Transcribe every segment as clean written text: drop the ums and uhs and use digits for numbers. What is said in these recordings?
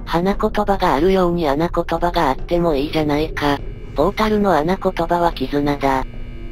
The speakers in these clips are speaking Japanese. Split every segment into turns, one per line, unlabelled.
花言葉があるように穴言葉があってもいいじゃないか。ポータルの穴言葉は絆だ。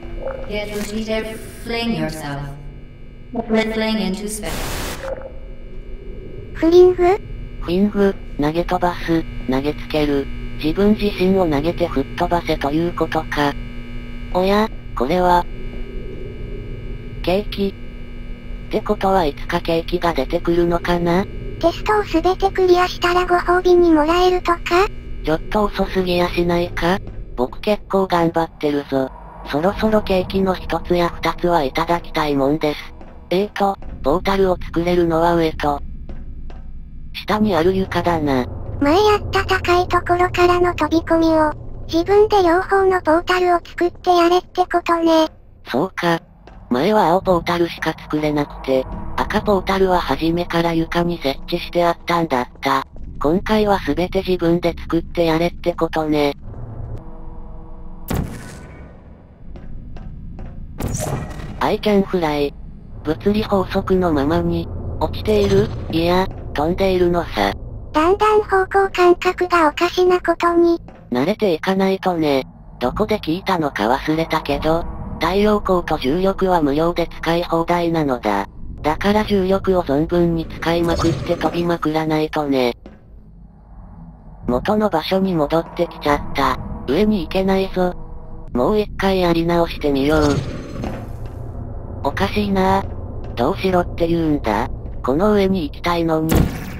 フリング？
フィング、投げ飛ばす、投げつける。自分自身を投げて吹っ飛ばせということか。おや、これは、ケーキ。ってことはいつかケーキが出てくるのかな？
テストをすべてクリアしたらご褒美にもらえるとか？
ちょっと遅すぎやしないか？僕結構頑張ってるぞ。そろそろケーキの一つや二つはいただきたいもんです。ポータルを作れるのは上と、下にある床だな。
前やった高いところからの飛び込みを、自分で両方のポータルを作ってやれってことね。
そうか。前は青ポータルしか作れなくて、赤ポータルは初めから床に設置してあったんだった。今回は全て自分で作ってやれってことね。I can fly。物理法則のままに、落ちている？いや、飛んでいるのさ。
だんだん方向感覚がおかしなことに。
慣れていかないとね。どこで聞いたのか忘れたけど、太陽光と重力は無料で使い放題なのだ。だから重力を存分に使いまくって飛びまくらないとね。元の場所に戻ってきちゃった。上に行けないぞ。もう一回やり直してみよう。おかしいなぁ。どうしろって言うんだ？この上に行きたいのに。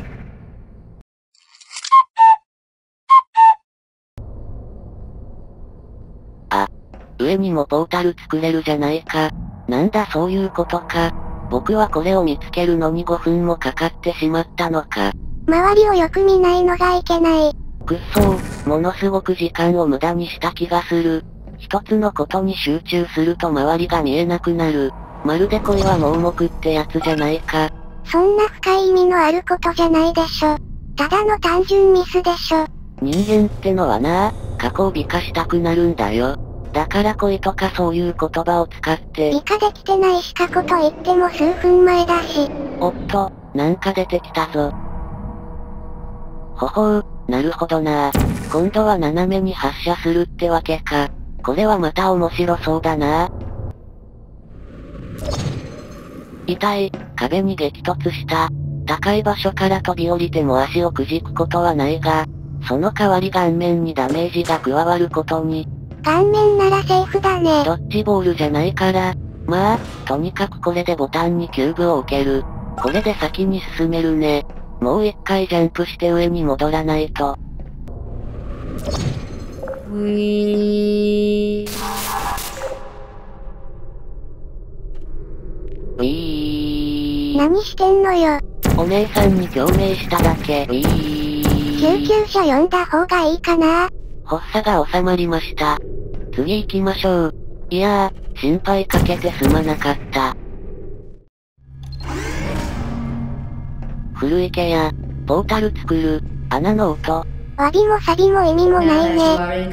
あ、上にもポータル作れるじゃないか。なんだそういうことか。僕はこれを見つけるのに5分もかかってしまったのか。
周りをよく見ないのがいけない。
くっそー、ものすごく時間を無駄にした気がする。一つのことに集中すると周りが見えなくなる。まるで恋は盲目ってやつじゃないか。
そんな深い意味のあることじゃないでしょ。ただの単純ミスでしょ。
人間ってのはなぁ、過去を美化したくなるんだよ。だから恋とかそういう言葉を使って。
美化できてないし過去と言っても数分前だし。
おっと、なんか出てきたぞ。ほほう、なるほどなぁ。今度は斜めに発射するってわけか。これはまた面白そうだなぁ。痛い、壁に激突した。高い場所から飛び降りても足をくじくことはないが、その代わり顔面にダメージが加わることに。
顔面ならセーフだね。
ドッジボールじゃないから。まあ、とにかくこれでボタンにキューブを置ける。これで先に進めるね。もう一回ジャンプして上に戻らないと。
何してんのよ。
お姉さんに共鳴しただけ。
救急車呼んだ方がいいかな。
発作が収まりました。次行きましょう。いやー、心配かけてすまなかった。古池や、ポータル作る、穴の音。
わびもサビも意味もないね。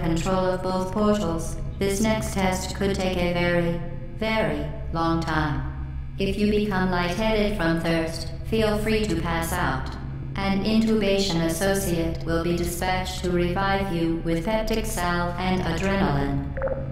If you become lightheaded from thirst, feel free to pass out. An intubation associate will be dispatched to revive you with peptic salve and adrenaline.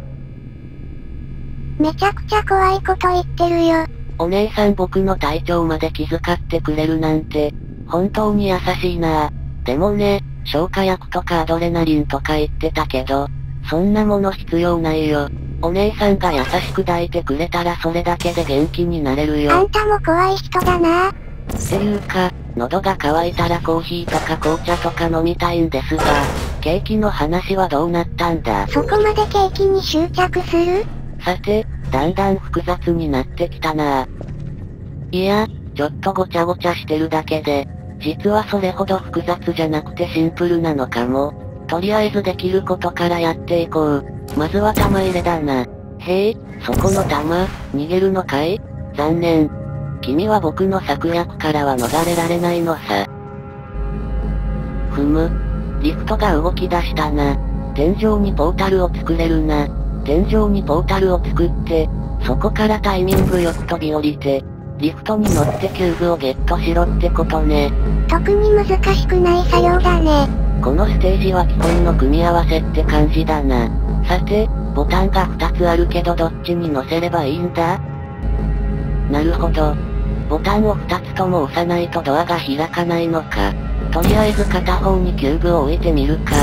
めちゃくちゃ怖いこと言ってるよ。
お姉さん僕の体調まで気遣ってくれるなんて、本当に優しいなぁ。でもね、消化薬とかアドレナリンとか言ってたけど、そんなもの必要ないよ。お姉さんが優しく抱いてくれたらそれだけで元気になれるよ。
あんたも怖い人だな。
っていうか、喉が渇いたらコーヒーとか紅茶とか飲みたいんですが、ケーキの話はどうなったんだ？
そこまでケーキに執着する？
さて、だんだん複雑になってきたなぁ。いや、ちょっとごちゃごちゃしてるだけで、実はそれほど複雑じゃなくてシンプルなのかも。とりあえずできることからやっていこう。まずは玉入れだな。へえ、そこの玉、逃げるのかい？残念。君は僕の策略からは逃れられないのさ。ふむ。リフトが動き出したな。天井にポータルを作れるな。天井にポータルを作って、そこからタイミングよく飛び降りて、 リフトに乗ってキューブをゲットしろってことね。
特に難しくない作業だね。
このステージは基本の組み合わせって感じだな。さて、ボタンが2つあるけどどっちに乗せればいいんだ？なるほど。ボタンを2つとも押さないとドアが開かないのか。とりあえず片方にキューブを置いてみるか。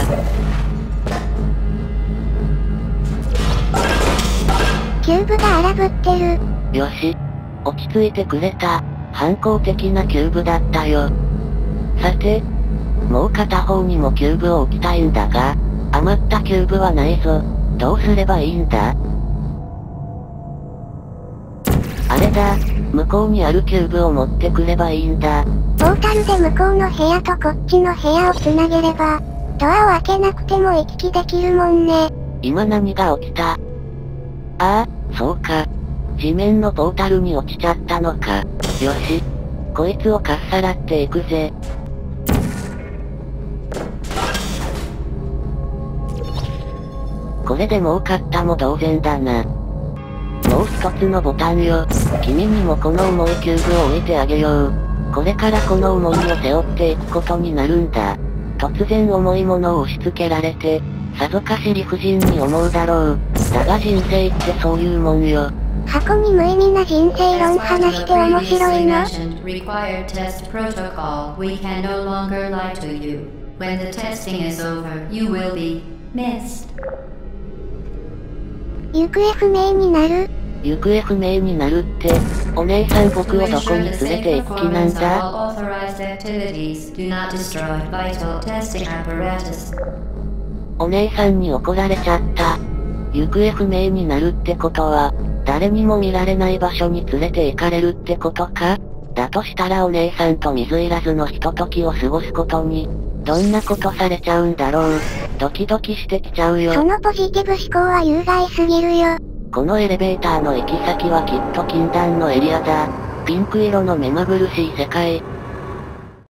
キューブが荒ぶってる。
よし。落ち着いてくれた。反抗的なキューブだったよ。さて、もう片方にもキューブを置きたいんだが、余ったキューブはないぞ。どうすればいいんだ？あれだ、向こうにあるキューブを持ってくればいいんだ。
ポータルで向こうの部屋とこっちの部屋を繋げれば、ドアを開けなくても行き来できるもんね。
今何が起きた？ああ、そうか。地面のポータルに落ちちゃったのか。よし。こいつをかっさらっていくぜ。これでもう勝ったも同然だな。もう一つのボタンよ。君にもこの重いキューブを置いてあげよう。これからこの重みを背負っていくことになるんだ。突然重いものを押し付けられて、さぞかし理不尽に思うだろう。だが人生ってそういうもんよ。
箱に無意味な人生論話して面白いの？
Required test protocol. We can no longer lie to you. When the testing is over, you will be missed.
行方不明になる？
行方不明になるって、お姉さん僕をどこに連れて行く気なんだ？お姉さんに怒られちゃった。行方不明になるってことは、誰にも見られない場所に連れて行かれるってことか？だとしたらお姉さんと水入らずのひとときを過ごすことに、どんなことされちゃうんだろう。ドキドキしてきちゃうよ。
そのポジティブ思考は有害すぎるよ。
このエレベーターの行き先はきっと禁断のエリアだ。ピンク色の目まぐるしい世界。